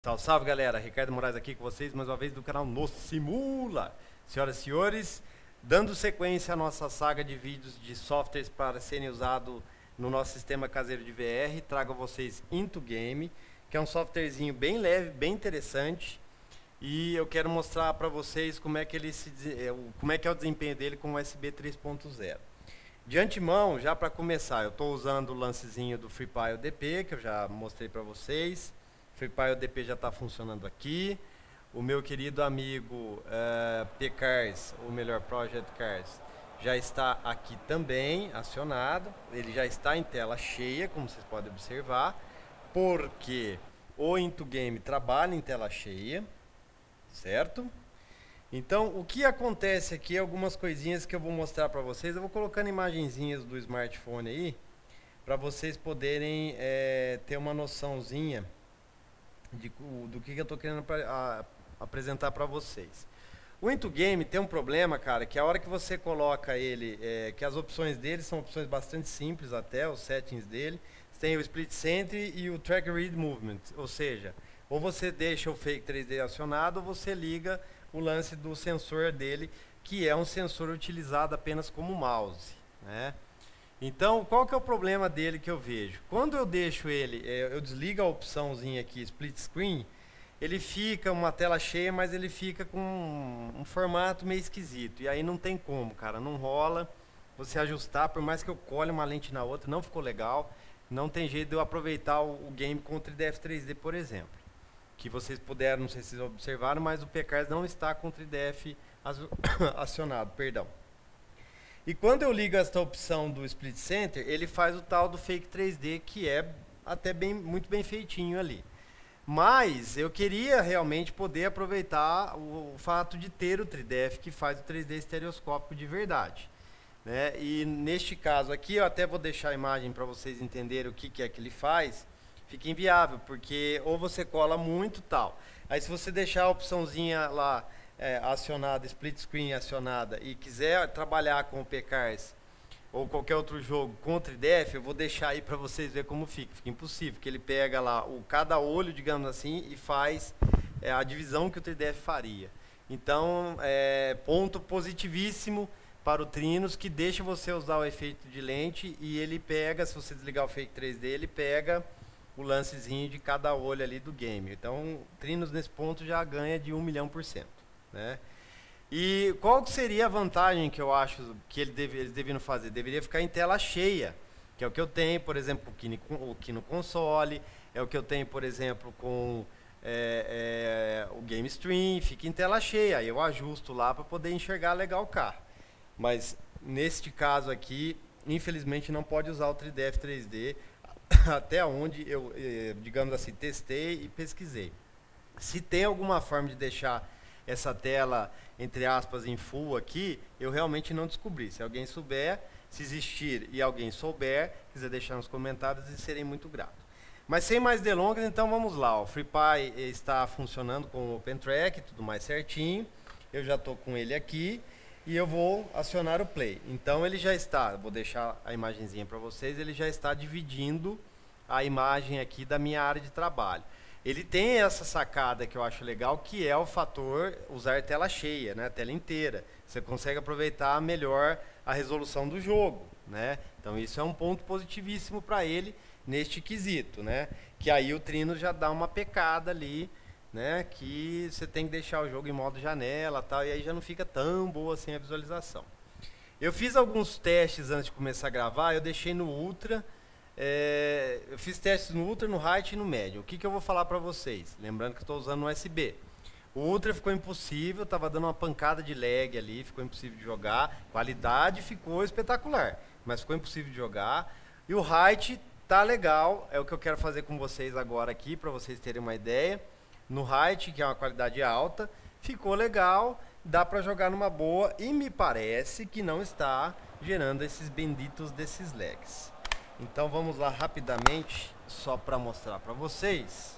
Salve, salve galera, Ricardo Moraes aqui com vocês mais uma vez do canal No Simula. Senhoras e senhores, dando sequência à nossa saga de vídeos de softwares para serem usados no nosso sistema caseiro de VR, trago a vocês Into Game, que é um softwarezinho bem leve, bem interessante, e eu quero mostrar para vocês como é que é o desempenho dele com o USB 3.0. De antemão, já para começar, eu estou usando o lancezinho do FreePile DP, que eu já mostrei para vocês. FreePile DP já está funcionando aqui. O meu querido amigo PCars, ou melhor, Project Cars, já está aqui também acionado. Ele já está em tela cheia, como vocês podem observar, porque o Into Game trabalha em tela cheia, certo? Então, o que acontece aqui, algumas coisinhas que eu vou mostrar para vocês. Eu vou colocando imagenzinhas do smartphone aí, para vocês poderem ter uma noçãozinha do que eu estou querendo apresentar para vocês. O Into Game tem um problema, cara, que a hora que você coloca ele, que as opções dele são opções bastante simples até, os settings dele. Tem o Split Center e o Track Read Movement, ou seja, ou você deixa o Fake 3D acionado ou você liga o lance do sensor dele, que é um sensor utilizado apenas como mouse, né? Então, qual que é o problema dele que eu vejo? Quando eu deixo ele, eu desligo a opçãozinha aqui, Split Screen, ele fica uma tela cheia, mas ele fica com um formato meio esquisito. E aí não tem como, cara, não rola você ajustar, por mais que eu colhe uma lente na outra, não ficou legal. Não tem jeito de eu aproveitar o game com o 3DF 3D, por exemplo. Que vocês puderam, não sei se vocês observaram, mas o PCars não está com o 3DF acionado, perdão. E quando eu ligo esta opção do Split Center, ele faz o tal do Fake 3D, que é até muito bem feitinho ali. Mas eu queria realmente poder aproveitar o fato de ter o 3DF que faz o 3D estereoscópico de verdade, né? E neste caso aqui, eu até vou deixar a imagem para vocês entenderem o que é que ele faz. Fica inviável, porque ou você cola muito tal. Aí se você deixar a opçãozinha lá acionada, split screen acionada, e quiser trabalhar com o PCars ou qualquer outro jogo com o 3DF, eu vou deixar aí para vocês verem como fica. Fica impossível, porque ele pega lá cada olho, digamos assim, e faz a divisão que o 3DF faria. Então, ponto positivíssimo para o Trinos, que deixa você usar o efeito de lente, e ele pega, se você desligar o Fake 3D, ele pega o lancezinho de cada olho ali do game. Então, o Trinos nesse ponto já ganha de 1.000.000%, né? E qual seria a vantagem que eu acho que eles deveriam fazer? Deveria ficar em tela cheia, que é o que eu tenho, por exemplo, aqui no console, é o que eu tenho, por exemplo, com o Game Stream, fica em tela cheia, aí eu ajusto lá para poder enxergar legal o carro. Mas neste caso aqui, infelizmente não pode usar o 3DF 3D, até onde eu, digamos assim, testei e pesquisei. Se tem alguma forma de deixar essa tela, entre aspas, em full aqui, eu realmente não descobri. Se alguém souber, se existir e alguém souber, quiser deixar nos comentários, e serei muito grato. Mas sem mais delongas, então vamos lá. O FreePie está funcionando com o OpenTrack, tudo mais certinho. Eu já estou com ele aqui e eu vou acionar o Play. Então ele já está, vou deixar a imagenzinha para vocês, ele já está dividindo a imagem aqui da minha área de trabalho. Ele tem essa sacada que eu acho legal, que é o fator usar tela cheia, né, tela inteira. Você consegue aproveitar melhor a resolução do jogo, né? Então isso é um ponto positivíssimo para ele neste quesito, né? Que aí o Trino já dá uma pecada ali, né? Que você tem que deixar o jogo em modo janela, tal, e aí já não fica tão boa assim a visualização. Eu fiz alguns testes antes de começar a gravar, eu deixei no Ultra. Eu fiz testes no Ultra, no Height e no Médio. O que eu vou falar para vocês? Lembrando que estou usando um USB. O Ultra ficou impossível, estava dando uma pancada de lag ali, ficou impossível de jogar. Qualidade ficou espetacular, mas ficou impossível de jogar. E o Height tá legal, é o que eu quero fazer com vocês agora aqui, para vocês terem uma ideia. No Height, que é uma qualidade alta, ficou legal, dá para jogar numa boa e me parece que não está gerando esses benditos desses lags. Então vamos lá rapidamente, só para mostrar para vocês.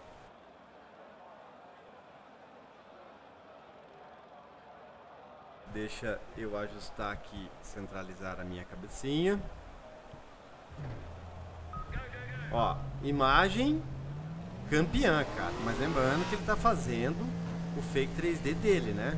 Deixa eu ajustar aqui, centralizar a minha cabecinha. Ó, imagem, campeã, cara. Mas lembrando que ele tá fazendo o fake 3D dele, né?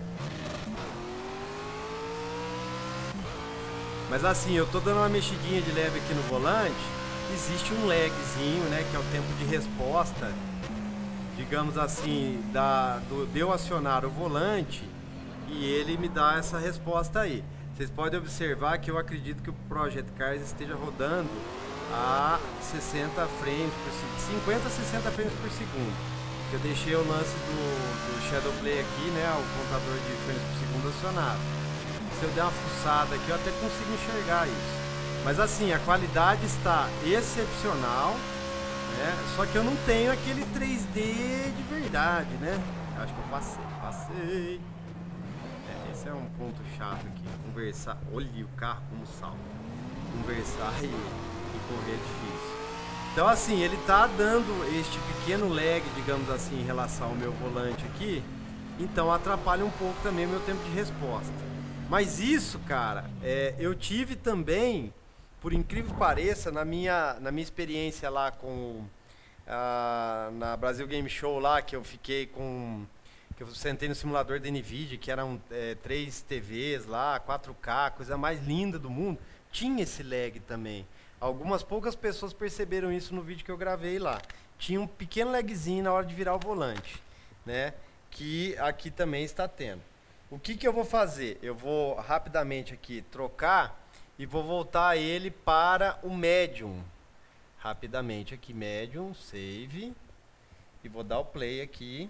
Mas assim, eu tô dando uma mexidinha de leve aqui no volante. Existe um lagzinho, né? Que é o tempo de resposta, digamos assim, de eu acionar o volante e ele me dá essa resposta aí. Vocês podem observar que eu acredito que o Project Cars esteja rodando a 60 frames por segundo, 50 a 60 frames por segundo. Eu deixei o lance do Shadow Play aqui, né? O contador de frames por segundo acionado. Se eu der uma fuçada aqui, eu até consigo enxergar isso. Mas assim, a qualidade está excepcional, né? Só que eu não tenho aquele 3D de verdade, né? Eu acho que eu passei. Esse é um ponto chato aqui. Conversar, olha o carro como salta. Conversar e correr é difícil. Então assim, ele tá dando este pequeno lag, digamos assim, em relação ao meu volante aqui. Então atrapalha um pouco também o meu tempo de resposta. Mas isso, cara, eu tive também, por incrível que pareça, na minha experiência lá com na Brasil Game Show lá, que eu fiquei com... que eu sentei no simulador da NVIDIA, que eram 3 TVs lá, 4K, coisa mais linda do mundo. Tinha esse lag também. Algumas poucas pessoas perceberam isso no vídeo que eu gravei lá. Tinha um pequeno lagzinho na hora de virar o volante, né? Que aqui também está tendo. O que eu vou fazer? Eu vou rapidamente aqui trocar e vou voltar ele para o Medium. Rapidamente aqui, Medium, Save. E vou dar o Play aqui.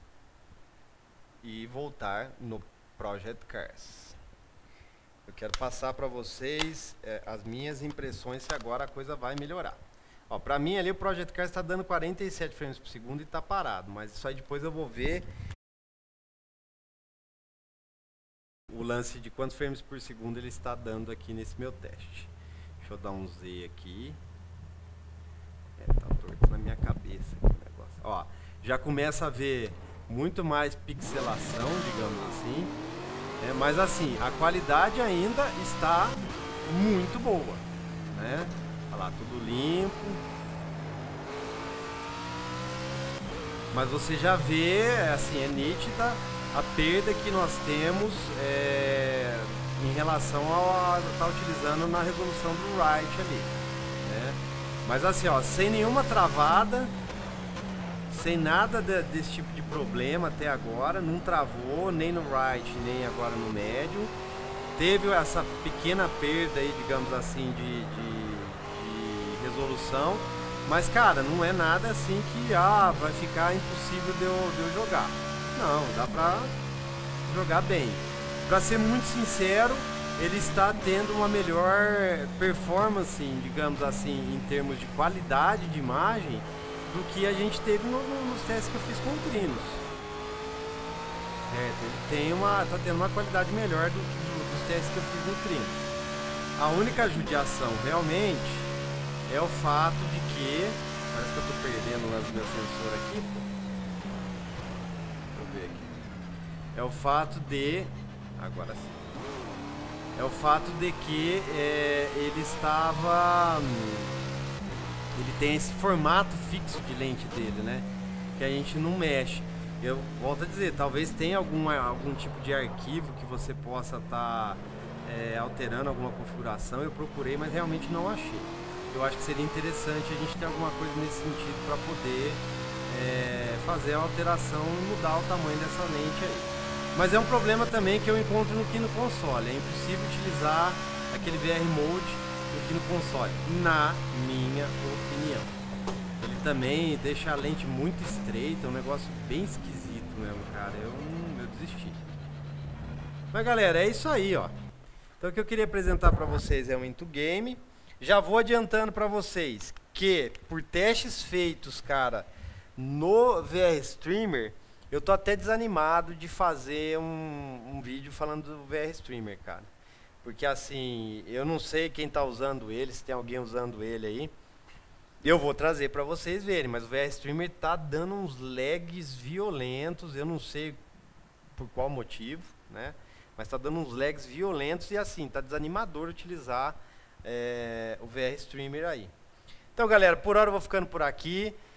E voltar no Project Cars. Eu quero passar para vocês as minhas impressões se agora a coisa vai melhorar. Ó, para mim ali o Project Cars está dando 47 frames por segundo e está parado, mas isso aí depois eu vou ver o lance de quantos frames por segundo ele está dando aqui nesse meu teste. Deixa eu dar um Z aqui. Tá torto na minha cabeça aqui o negócio. Ó, já começa a ver muito mais pixelação, digamos assim, mas assim, a qualidade ainda está muito boa, né? Olha lá, tudo limpo, mas você já vê, assim, é nítida a perda que nós temos em relação ao estar utilizando na resolução do Wright ali, né? Mas assim, ó, sem nenhuma travada, sem nada desse tipo de problema até agora, não travou nem no right, nem agora no médio. Teve essa pequena perda aí, digamos assim, de resolução, mas cara, não é nada assim que vai ficar impossível de eu jogar. Não, dá pra jogar bem. Pra ser muito sincero, ele está tendo uma melhor performance, digamos assim, em termos de qualidade de imagem, do que a gente teve nos testes que eu fiz com o Trinos. Ele tá tendo uma qualidade melhor dos testes que eu fiz no Trinos. A única judiação realmente é o fato de que... Parece que eu tô perdendo o meu sensor aqui, pô. Deixa eu ver aqui. É o fato de... Agora sim. É o fato de que ele estava... Ele tem esse formato fixo de lente dele, né? Que a gente não mexe. Eu volto a dizer, talvez tenha algum tipo de arquivo que você possa estar alterando alguma configuração. Eu procurei, mas realmente não achei. Eu acho que seria interessante a gente ter alguma coisa nesse sentido para poder fazer a alteração e mudar o tamanho dessa lente aí. Mas é um problema também que eu encontro aqui no console. É impossível utilizar aquele VR Mode aqui no console, na minha opinião. Ele também deixa a lente muito estreita, um negócio bem esquisito mesmo, cara. Eu desisti. Mas galera, é isso aí, ó. Então o que eu queria apresentar para vocês é um Into Game. Já vou adiantando para vocês que por testes feitos, cara, no VR Streamer, eu tô até desanimado de fazer um vídeo falando do VR Streamer, cara. Porque assim, eu não sei quem tá usando ele, se tem alguém usando ele aí. Eu vou trazer para vocês verem, mas o VR Streamer tá dando uns lags violentos, eu não sei por qual motivo, né? Mas tá dando uns lags violentos e assim, tá desanimador utilizar o VR Streamer aí. Então galera, por hora eu vou ficando por aqui.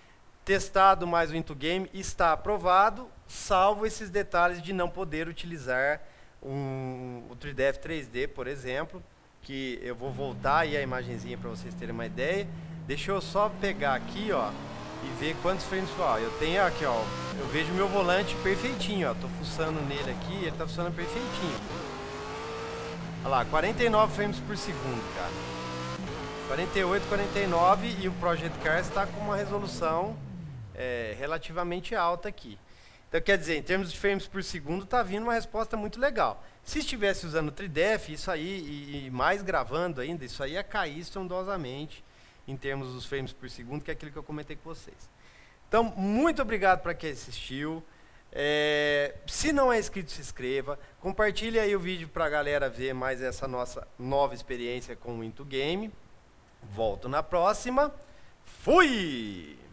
testado mais o Intugame, está aprovado, salvo esses detalhes de não poder utilizar o 3DF 3D, por exemplo, que eu vou voltar aí a imagenzinha para vocês terem uma ideia. Deixa eu só pegar aqui, ó, e ver quantos frames por segundo. Eu tenho aqui, ó, eu vejo meu volante perfeitinho, ó, tô fuçando nele aqui, ele tá funcionando perfeitinho. Olha lá, 49 frames por segundo, cara. 48, 49 e o Project Cars está com uma resolução relativamente alta aqui. Então, quer dizer, em termos de frames por segundo, está vindo uma resposta muito legal. Se estivesse usando o 3DF, isso aí, e mais gravando ainda, isso aí ia cair estrondosamente em termos dos frames por segundo, que é aquilo que eu comentei com vocês. Então, muito obrigado para quem assistiu. Se não é inscrito, se inscreva. Compartilhe aí o vídeo para a galera ver mais essa nossa nova experiência com o Intugame. Volto na próxima. Fui!